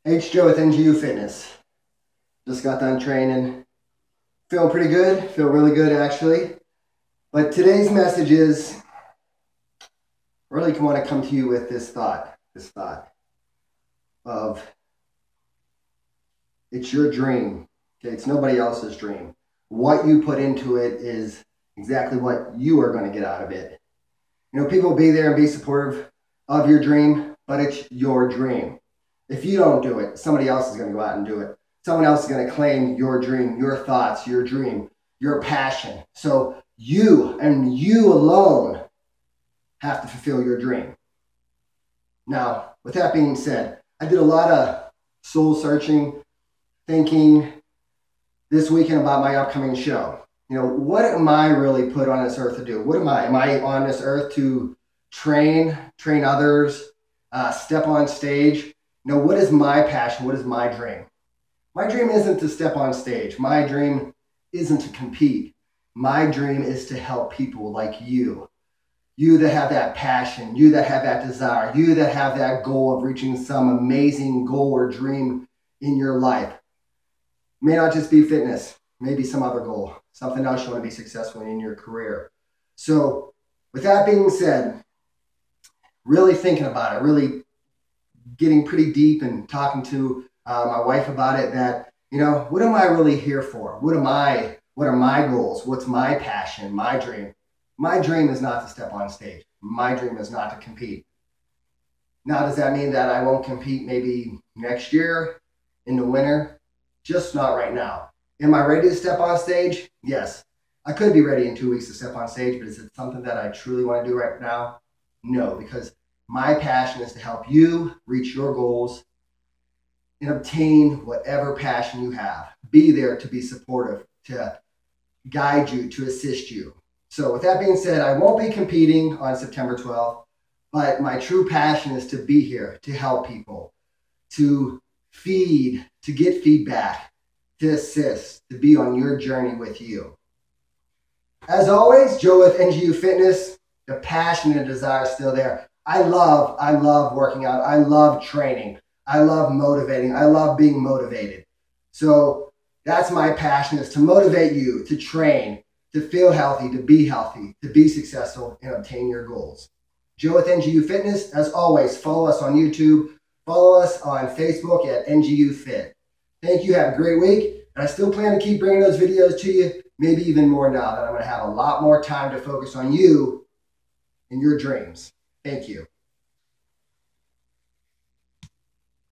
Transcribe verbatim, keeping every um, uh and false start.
H Joe with N G U Fitness. Just got done training. Feeling pretty good. Feel really good actually. But today's message is, I really want to come to you with this thought. This thought of it's your dream. Okay, it's nobody else's dream. What you put into it is exactly what you are going to get out of it. You know, people will be there and be supportive of your dream, but it's your dream. If you don't do it, somebody else is going to go out and do it. Someone else is going to claim your dream, your thoughts, your dream, your passion. So you and you alone have to fulfill your dream. Now, with that being said, I did a lot of soul searching, thinking this weekend about my upcoming show. You know, what am I really put on this earth to do? What am I? Am I on this earth to train, train others, uh, step on stage? You know, what is my passion? What is my dream? My dream isn't to step on stage. My dream isn't to compete. My dream is to help people like you. You that have that passion, you that have that desire, you that have that goal of reaching some amazing goal or dream in your life. It may not just be fitness, maybe some other goal, something else you want to be successful in your career. So with that being said, really thinking about it, really getting pretty deep and talking to uh, my wife about it, that, you know, what am I really here for? What am I, what are my goals? What's my passion, my dream? My dream is not to step on stage. My dream is not to compete. Now, does that mean that I won't compete maybe next year in the winter? Just not right now. Am I ready to step on stage? Yes. I could be ready in two weeks to step on stage, but is it something that I truly want to do right now? No, because my passion is to help you reach your goals and obtain whatever passion you have. Be there to be supportive, to guide you, to assist you. So with that being said, I won't be competing on September twelfth, but my true passion is to be here, to help people, to feed, to get feedback, to assist, to be on your journey with you. As always, Joe with N G U Fitness, the passion and desire is still there. I love, I love working out. I love training. I love motivating. I love being motivated. So that's my passion, is to motivate you, to train, to feel healthy, to be healthy, to be successful, and obtain your goals. Joe with N G U Fitness. As always, follow us on YouTube. Follow us on Facebook at N G U Fit. Thank you. Have a great week. And I still plan to keep bringing those videos to you, maybe even more now that I'm going to have a lot more time to focus on you and your dreams. Thank you.